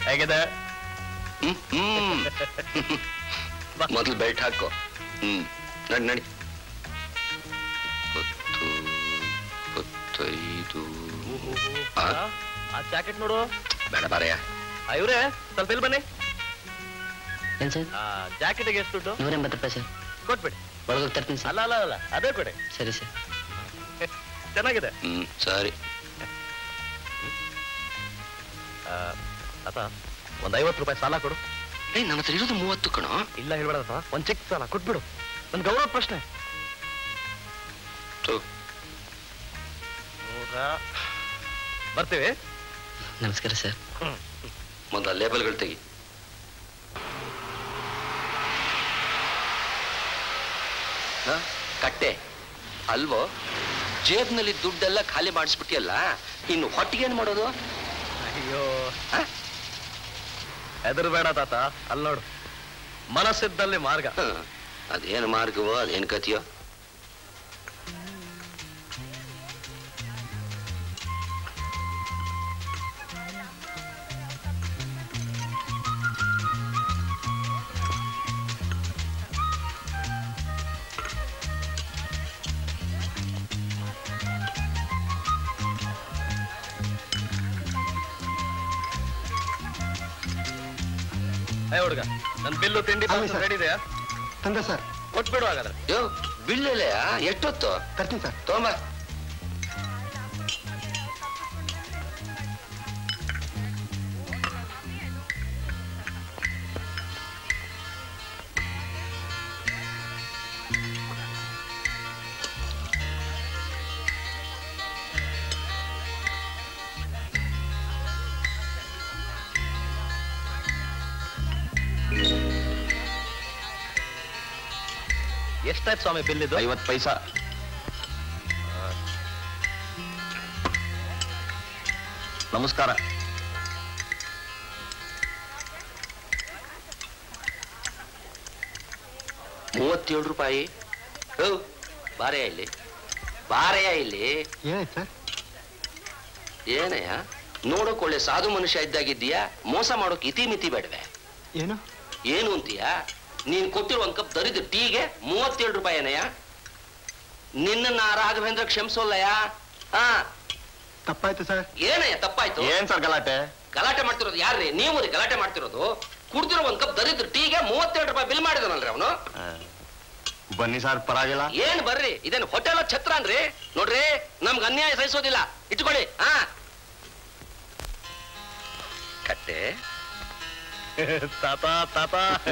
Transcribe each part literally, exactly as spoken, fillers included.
ಹೇಗಿದೆ? ಮೊದಲು ಬೆಲ್ಟ್ ಹಾಕೋ. ಹ್ಮ್ ನಡಿ ನಡಿ. ಹತ್ತು ಹತ್ತೈದು. ಆ ಜಾಕೆಟ್ ನೋಡು. ಬೇಡ ಬಾರಯ್ಯ. ಇವ್ರೆ ಸ್ವಲ್ಪ ಇಲ್ಲಿ ಬನ್ನಿ. ಏನ್ ಸರ್? ಜಾಕೆಟ್ಗೆ ಎಷ್ಟು ದುಡ್ಡು? ನೂರ ಎಂಬತ್ತು ರೂಪಾಯಿ ಸರ್. ಕೊಟ್ಬಿಡಿ. ಒಳಗೋಗಿ ತರ್ತೀನಿ ಸರ್. ಅಲ್ಲ ಅಲ್ಲ ಅಲ್ಲ ಅದೇ ಕೊಡಿ. ಸರಿ ಸರ್. ಚೆನ್ನಾಗಿದೆ. ಹ್ಮ್ ಸರಿ. ಆತ ಒಂದ್ ಐವತ್ತು ರೂಪಾಯಿ ಸಾಲ ಕೊಡು. ಏ ನನ್ನ ಹತ್ರ ಇರೋದು ಮೂವತ್ತು ಕಣೋ. ಇಲ್ಲ ಹೇಳ್ಬೇಡ, ಒಂದ್ ಚೆಕ್ ಸಾಲ ಕೊಟ್ಬಿಡು. ನನ್ ಗೌರವ ಪ್ರಶ್ನೆ. ಬರ್ತೀವಿ. ನಮಸ್ಕಾರ ಸರ್. ಮೊದಲ ಲೇಬಲ್ಗಳು ತೆಗಿ. ಕಟ್ಟೆ ಅಲ್ವೋ? ಜೇಬ್ನಲ್ಲಿ ದುಡ್ಡೆಲ್ಲ ಖಾಲಿ ಮಾಡಿಸ್ಬಿಟ್ಟಿಯಲ್ಲ, ಇನ್ನು ಹೊಟ್ಟಿಗೆ ಏನ್ ಮಾಡೋದು? ಅಯ್ಯೋ ಎದುರು ಬೇಡ ತಾತ. ಅಲ್ಲಿ ನೋಡು, ಮನಸ್ಸಿದ್ದಲ್ಲಿ ಮಾರ್ಗ. ಅದೇನು ಮಾರ್ಗವೋ ಅದೇನು ಕಥೆಯೋ. ಹುಡುಗ, ನನ್ ಬಿಲ್ಲು ತಿಂಡಿ ರೆಡಿ ಇದೆಯಾ? ತಂದೆ ಸರ್. ಕೊಟ್ಬಿಡು ಹಾಗಾದ್ರೆ. ಯೋ ಬಿಲ್ ಎಷ್ಟೊತ್ತು? ತರ್ತೀನಿ ಸರ್. ತಗೊಂಬ. ಎಷ್ಟಾಯ್ತು ಸ್ವಾಮಿ ಬಿಲ್ ಇದು? ಐವತ್ತು ಪೈಸಾ. ನಮಸ್ಕಾರ. ಮೂವತ್ತೇಳು ರೂಪಾಯಿ. ಬಾರೆಯ ಇಲ್ಲಿ, ಬಾರೆಯ ಇಲ್ಲಿ. ಏನಾಯ್ತು ಸರ್? ಏನಯ್ಯ ನೋಡೋಕ್ ಒಳ್ಳೆ ಸಾಧು ಮನುಷ್ಯ ಇದ್ದಾಗಿದ್ದೀಯಾ, ಮೋಸ ಮಾಡೋಕ್ ಇತಿ ಮಿತಿ ಬೇಡವೆ? ಏನು ಏನು ಅಂತೀಯಾ? ನೀನ್ ಕೊಟ್ಟಿರೋ ಒಂದ್ ಕಪ್ ದರಿದ್ರ ಟೀಗೆ ಮೂವತ್ತೇಳು ರೂಪಾಯಿ ಏನಯ್ಯ? ನಿನ್ನ ರಾಘವೇಂದ್ರ ಕ್ಷಮಿಸೋಲ್ಲಯ್ಯ. ಹಾ ತಪ್ಪಾಯ್ತು ಸರ್. ಏನಯ್ಯ ತಪ್ಪಾಯ್ತು? ಏನ್ ಸರ್ ಗಲಾಟೆ? ಗಲಾಟೆ ಮಾಡ್ತಿರೋದು ಯಾರ್ರಿ? ನೀವು ರೀ ಗಲಾಟೆ ಮಾಡ್ತಿರೋದು. ಕುಡ್ದಿರೋ ಒಂದ್ ಕಪ್ ದರಿದ್ರ ಟೀಗೆ ಮೂವತ್ತೇಳು ರೂಪಾಯಿ ಬಿಲ್ ಮಾಡಿದನಲ್ರಿ ಅವನು. ಬನ್ನಿ ಸರ್, ಪರವಾಗಿಲ್ಲ. ಏನ್ ಬರ್ರಿ, ಇದೇನು ಹೋಟೆಲ್ ಛತ್ರ ಅನ್ರಿ? ನೋಡ್ರಿ, ನಮ್ಗೆ ಅನ್ಯಾಯ ಸಹಿಸೋದಿಲ್ಲ, ಇಟ್ಕೊಳ್ಳಿ. ಹಾ ಕಟ್ಟೆ ತಾತ ತಾತ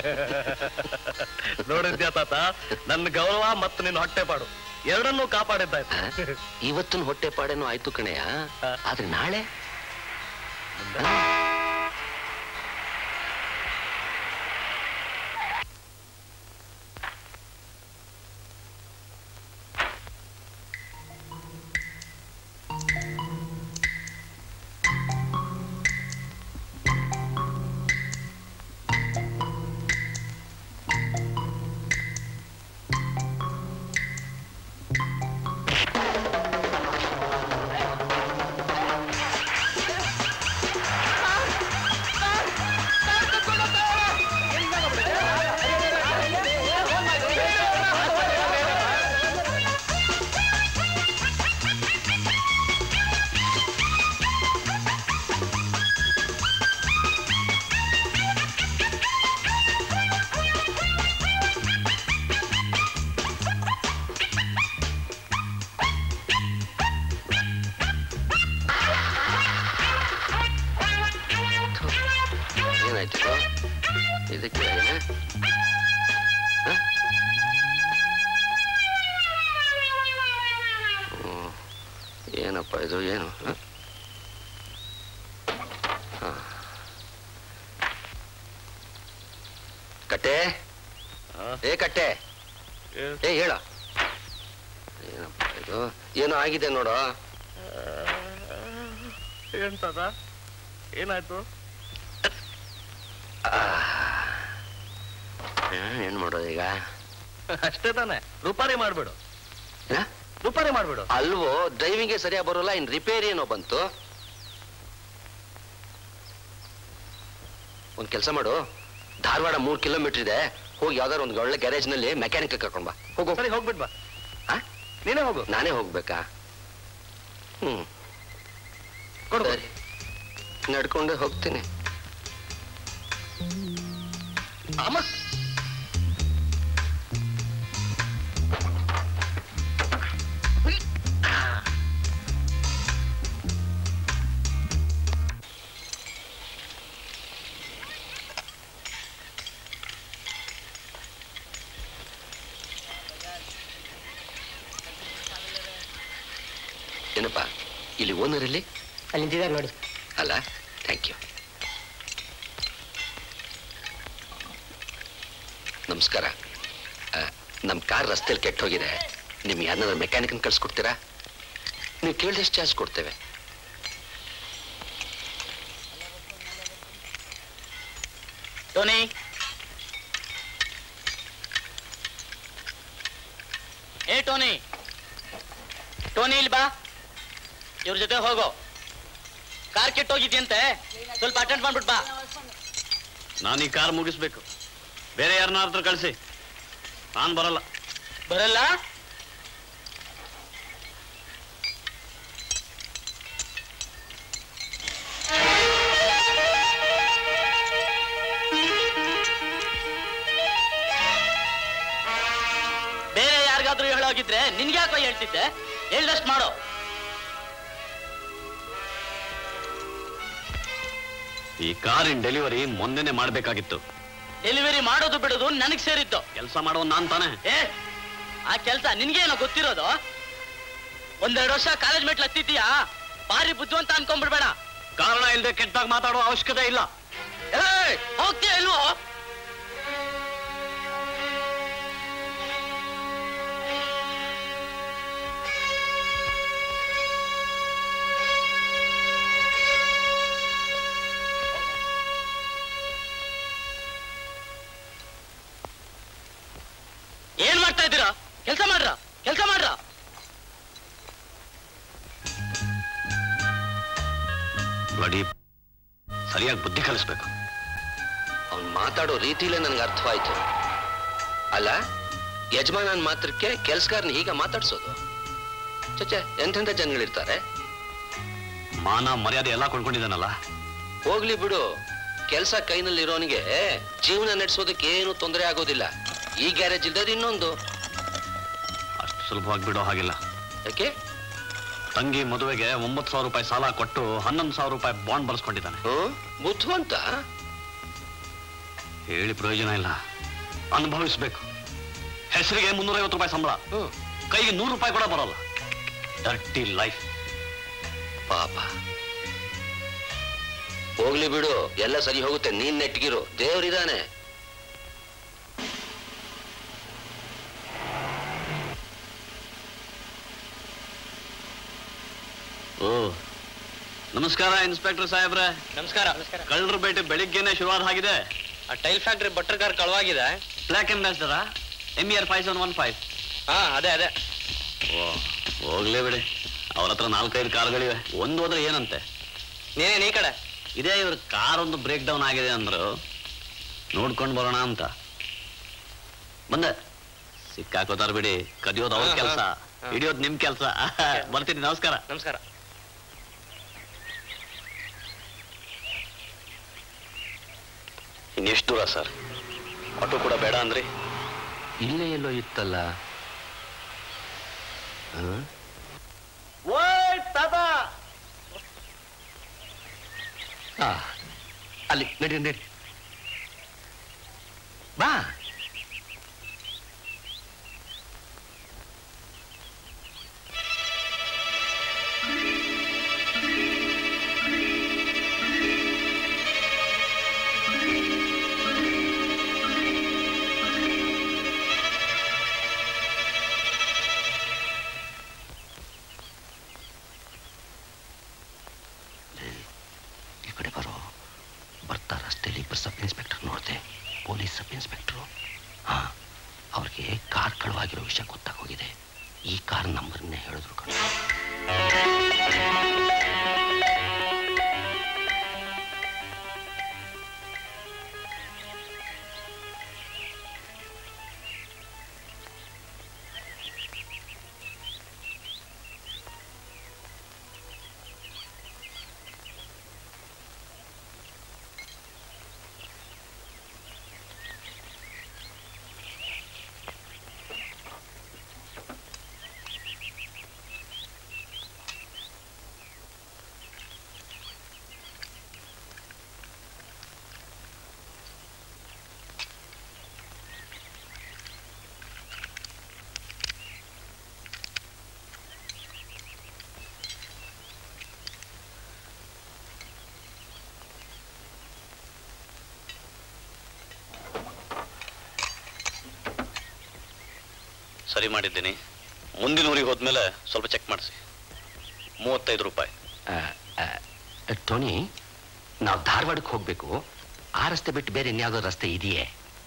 ನೋಡಿದ್ಯಾ ತಾತ, ನನ್ನ ಗೌರವ ಮತ್ತು ನಿನ್ನ ಹೊಟ್ಟೆ ಪಾಡು ಎರಡನ್ನೂ ಕಾಪಾಡಿದ್ದಾಯ್ತು. ಇವತ್ತಿನ ಹೊಟ್ಟೆ ಪಾಡೇನು ಆಯ್ತು ಕಣಯ್ಯ, ಆದ್ರೆ ನಾಳೆ ಇದಕ್ಕೆ ಏನಪ್ಪ ಇದು? ಏನು ಕಟ್ಟೆ? ಏ ಕಟ್ಟೆ, ಏ ಹೇಳ, ಏನಪ್ಪ ಇದು? ಏನೋ ಆಗಿದೆ ನೋಡು. ಎಂತದ? ಏನಾಯ್ತು? ಏನ್ ಮಾಡೋದು ಈಗ? ಅಷ್ಟೇ ತಾನೆ, ರುಪಾರಿ ಮಾಡ್ಬಿಡು. ರುಪಾರಿ ಮಾಡ್ಬಿಡು. ಅಲ್ವೋ, ಡ್ರೈವಿಂಗ್ಗೆ ಸರಿಯಾಗಿ ಬರೋಲ್ಲ, ಇನ್ ರಿಪೇರಿ ಏನೋ ಬಂತು. ಒಂದ್ ಕೆಲಸ ಮಾಡು, ಧಾರವಾಡ ಮೂರ್ ಕಿಲೋಮೀಟರ್ ಇದೆ, ಹೋಗಿ ಯಾವ್ದಾರು ಒಂದು ಒಳ್ಳೆ ಗ್ಯಾರೇಜ್ ನಲ್ಲಿ ಮೆಕ್ಯಾನಿಕ್ ಕರ್ಕೊಂಡ್ ಬಾ. ಹೋಗು. ಸರಿ ಹೋಗ್ಬಿಟ್ ಬಾ. ನೀನೇ ಹೋಗು. ನಾನೇ ಹೋಗ್ಬೇಕಾ? ಹ್ಮ್ ಕೊಡು. ಸರಿ, ನಡ್ಕೊಂಡೆ ಹೋಗ್ತೀನಿ. ಅಮ್ಮ ಏನಪ್ಪಾ ಇಲ್ಲಿ ಓನರ್ ಇಲ್ಲಿ ಅಲ್ಲಿ ನಿಂತಿದ್ದಾರೆ ನೋಡಿ. ಅಲ್ಲ, ಥ್ಯಾಂಕ್ ಯು. ನಮಸ್ಕಾರ. ನಮ್ಮ ಕಾರ್ ರಸ್ತೆಯಲ್ಲಿ ಕೆಟ್ಟ ಹೋಗಿದೆ, ನಿಮ್ಗೆ ಯಾರನ್ನಾದ್ರೂ ಮೆಕ್ಯಾನಿಕನ್ ಕಳ್ಸಿಕೊಡ್ತೀರಾ? ನೀವು ಕೇಳಿದಷ್ಟು ಚಾರ್ಜ್ ಕೊಡ್ತೇವೆ. ಟೋನಿ, ಏ ಟೋನಿ, ಟೋನಿ ಇಲ್ಲಿ ಬಾ, ಇವ್ರ ಜೊತೆ ಹೋಗೋ. ಕಾರ್ ಕೆಟ್ಟೋಗಿದ್ಯಂತೆ, ಸ್ವಲ್ಪ ಅಟೆಂಡ್ ಮಾಡ್ಬಿಟ್ ಬಾ. ನಾನು ಈ ಕಾರ್ ಮುಗಿಸ್ಬೇಕು, ಬೇರೆ ಯಾರನ್ನಾದ್ರೂ ಕಳಿಸಿ, ನಾನು ಬರಲ್ಲ. ಬರಲ್ಲ? ಬೇರೆ ಯಾರಿಗಾದ್ರೂ ಹೇಳೋಗಿದ್ರೆ ನಿನ್ಗೆ ಯಾಕೋ ಹೇಳ್ತಿದ್ದೆ, ಹೇಳ್ದಷ್ಟು ಮಾಡೋ. ಈ ಕಾರಿನ ಡೆಲಿವರಿ ಮೊನ್ನೆನೆ ಮಾಡ್ಬೇಕಾಗಿತ್ತು. ಡೆಲಿವರಿ ಮಾಡೋದು ಬಿಡೋದು ನನಗ್ ಸೇರಿದ್ದು. ಕೆಲಸ ಮಾಡೋ ನಾನ್ ತಾನೆ. ಏ, ಆ ಕೆಲ್ಸ ನಿನ್ಗೇನೋ ಗೊತ್ತಿರೋದು? ಒಂದೆರಡು ವರ್ಷ ಕಾಲೇಜ್ ಮೆಟ್ಲು ಹತ್ತಿದ್ದೀಯಾ, ಭಾರಿ ಬುದ್ಧಿವಂತ ಅನ್ಕೊಂಡ್ಬಿಡ್ಬೇಡ. ಕಾರಣ ಇಲ್ಲದೆ ಕೆಟ್ಟಾಗ ಮಾತಾಡೋ ಅವಶ್ಯಕತೆ ಇಲ್ಲ. ಏ, ಹೋಗ್ತೀಯ ಇಲ್ವೋ? ಏನ್ ಮಾಡ್ತಾ ಇದ್ದೀರಾ? ಕೆಲಸ ಮಾಡ್ರ, ಕೆಲಸ ಮಾಡ್ರ. ನೋಡಿ, ಸರಿಯಾಗಿ ಬುದ್ಧಿ ಕಲಿಸ್ಬೇಕು. ಅವ್ನು ಮಾತಾಡೋ ರೀತಿಲೇ ನನಗೆ ಅರ್ಥವಾಯ್ತು. ಅಲ್ಲ, ಯಜಮಾನನ ಮಾತ್ರಕ್ಕೆ ಕೆಲ್ಸಗಾರನ ಹೀಗ ಮಾತಾಡ್ಸೋದು? ಚಚ್ಚೆ, ಎಂತೆಂಥ ಜನಗಳಿರ್ತಾರೆ. ಮಾನ ಮರ್ಯಾದೆ ಎಲ್ಲ ಕೊಂಡ್ಕೊಂಡಿದ್ದಾನಲ್ಲ. ಹೋಗ್ಲಿ ಬಿಡು, ಕೆಲಸ ಕೈನಲ್ಲಿ ಇರೋನಿಗೆ ಜೀವನ ನಡೆಸೋದಕ್ಕೆ ಏನು ತೊಂದರೆ ಆಗೋದಿಲ್ಲ. ಈ ಗ್ಯಾರೇಜ್ ಇಲ್ದದ ಇನ್ನೊಂದು. ಅಷ್ಟು ಸುಲಭವಾಗಿ ಬಿಡೋ ಹಾಗಿಲ್ಲ. ಯಾಕೆ? ತಂಗಿ ಮದುವೆಗೆ ಒಂಬತ್ತು ಸಾವಿರ ರೂಪಾಯಿ ಸಾಲ ಕೊಟ್ಟು ಹನ್ನೊಂದು ಸಾವಿರ ರೂಪಾಯಿ ಬಾಂಡ್ ಬಳಸ್ಕೊಂಡಿದ್ದಾನೆ. ಹ್ಮ್, ಬುದ್ಧಿವಂತ. ಹೇಳಿ ಪ್ರಯೋಜನ ಇಲ್ಲ, ಅನುಭವಿಸ್ಬೇಕು. ಹೆಸರಿಗೆ ಮುನ್ನೂರೈವತ್ತು ರೂಪಾಯಿ ಸಂಬಳ, ಹ್ಮ್, ಕೈಗೆ ನೂರು ರೂಪಾಯಿ ಕೂಡ ಬರೋಲ್ಲ. Dirty life. ಪಾಪ. ಹೋಗ್ಲಿ ಬಿಡು, ಎಲ್ಲ ಸರಿ ಹೋಗುತ್ತೆ. ನೀನ್ ನೆಟ್ಗಿರು, ದೇವ್ರಿದಾನೆ. ಓ, ನಮಸ್ಕಾರ ಇನ್ಸ್ಪೆಕ್ಟರ್ ಸಾಹೇಬ್ರೆ. ನಮಸ್ಕಾರ. ನಮಸ್ಕಾರ. ಕಳ್ಳರ ಬೇಟೆ ಬೆಳಿಗ್ಗೆನೆ ಶುರುವಾದ ಹಾಗಿದೆ. ಆ ಟೈಲ್ ಫ್ಯಾಕ್ಟ್ರಿ ಬಟ್ರ್ ಕಾರ್ ಕಳವಾಗಿದೆ. ಬ್ಲಾಕ್ ಅಂಬಾಸಿಡರಾ? ಎಮ್ ಇಯರ್ ಫೈವ್ ಸೆವೆನ್ ಒನ್ ಫೈವ್. ಹಾ, ಅದೇ ಅದೇ. ಓ, ಹೋಗ್ಲೇ ಬಿಡಿ. ಅವ್ರ ಹತ್ರ ನಾಲ್ಕೈದು ಕಾರ್ಗಳಿವೆ. ಒಂದು ಹೋದ್ರೆ ಏನಂತೆ? ನೀನೇನ್ ಈ ಕಡೆ? ಇದೇ ಇವ್ರ ಕಾರ್ ಒಂದು ಬ್ರೇಕ್ ಡೌನ್ ಆಗಿದೆ ಅಂದ್ರು, ನೋಡ್ಕೊಂಡು ಬರೋಣ ಅಂತ ಬಂದೆ. ಸಿಕ್ಕಾಕೋತಾರ ಬಿಡಿ, ಕದಿಯೋದು ಅವ್ರ ಕೆಲಸ, ಹಿಡಿಯೋದು ನಿಮ್ ಕೆಲಸ. ಬರ್ತೀನಿ, ನಮಸ್ಕಾರ. ನಮಸ್ಕಾರ. ಇನ್ನೆಷ್ಟು ದೂರ ಸರ್? ಆಟೋ ಕೂಡ ಬೇಡ ಅಂದ್ರಿ? ಇಲ್ಲೇ ಎಲ್ಲೋ ಇತ್ತಲ್ಲ. ಆ, ಅಲ್ಲಿ ನಡಿ ನಡಿ ಬಾ. ಸಬ್ ಇನ್ಸ್ಪೆಕ್ಟರ್ ನೋಡಿದೆ, ಪೊಲೀಸ್ ಸಬ್ ಇನ್ಸ್ಪೆಕ್ಟರು. ಹಾ, ಅವ್ರಿಗೆ ಕಾರ್ ಕಳುವಾಗಿರೋ ವಿಷಯ ಗೊತ್ತಾಗೋಗಿದೆ. ಈ ಕಾರ್ ನಂಬರ್ನೇ ಹೇಳಿದ್ರು ಕಣ. ಸರಿ ಮಾಡಿದ್ದೀನಿ. ಮುಂದಿನ ಊರಿಗೆ ಹೋದ್ಮೇಲೆ ಸ್ವಲ್ಪ ಚೆಕ್ ಮಾಡಿಸಿ. ಮೂವತ್ತೈದು ರೂಪಾಯಿ. ಟೋನಿ, ನಾವು ಧಾರವಾಡಕ್ಕೆ ಹೋಗ್ಬೇಕು. ಆ ರಸ್ತೆ ಬಿಟ್ಟು ಬೇರೆ ಇನ್ಯಾವುದೋ ರಸ್ತೆ ಇದೆಯೇ?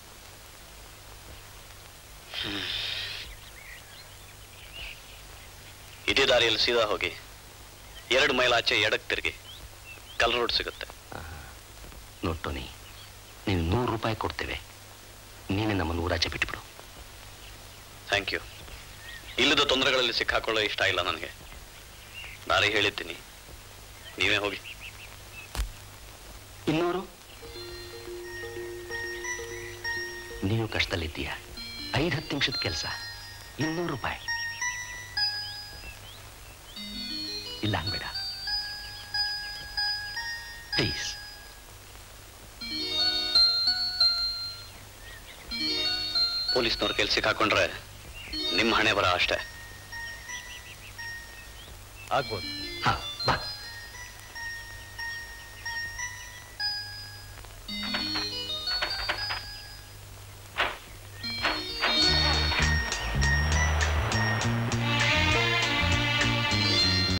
ಇದೇ ದಾರಿಯಲ್ಲಿ ಸೀದಾ ಹೋಗಿ ಎರಡು ಮೈಲ್ ಆಚೆ ಎಡಕ್ಕೆ ತಿರುಗಿ ಕಲ್ ರೋಡ್ ಸಿಗುತ್ತೆ. ನೋಡ್ ಟೋನಿ, ನೀನು ನೂರು ರೂಪಾಯಿ ಕೊಡ್ತೇವೆ. ನೀನೇ ನಮ್ಮನ್ನು ಊರಾಚೆ ಬಿಟ್ಬಿಡು. Thank you. ಇಲ್ಲದ ತೊಂದರೆಗಳಲ್ಲಿ ಸಿಕ್ಕಾಕೊಳ್ಳೋ ಇಷ್ಟ ಇಲ್ಲ ನನಗೆ. ದಾರಿ ಹೇಳಿದ್ದೀನಿ, ನೀವೇ ಹೋಗಿ. ಇನ್ನೂರು? ನೀವು ಕಷ್ಟದಲ್ಲಿದ್ದೀಯಾ? ಐದು ಹತ್ತು ನಿಮಿಷದ ಕೆಲಸ, ಇನ್ನೂರು ರೂಪಾಯಿ ಇಲ್ಲ ಅನ್ಬೇಡ ಪ್ಲೀಸ್. ಪೊಲೀಸ್ನವ್ರ ಕೆಲ್ಸ ಸಿಕ್ಕಾಕೊಂಡ್ರೆ ನಿಮ್ಮ ಹಣೆ ಬರ ಅಷ್ಟೇ. ಆಗ್ಬೋದು. ಹಾ ಬಾ.